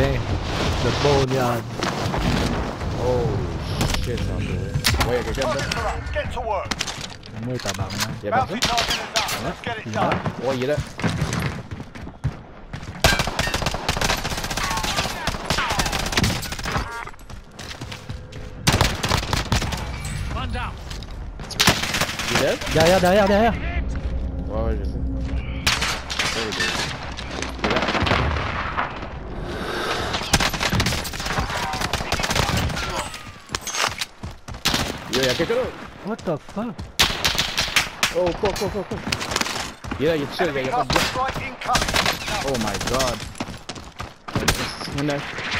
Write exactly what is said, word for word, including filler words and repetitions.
Dang. The bone yan. Oh shit, sabi. Wait, gaganda. Get to work. May tabang na. Yeah, ba? Bounty target is up. Let's get it done. Oh, yeah. One down. You dead? Yeah, yeah, yeah, yeah, yeah. Wow, je sais. Very good. Yeah, y'a quelqu'un d'autre. What the fuck? Oh, quoi, quoi, quoi, quoi. Yeah, il est chill, y'a pas de Cluster strike incoming. Oh my god. Il y en a.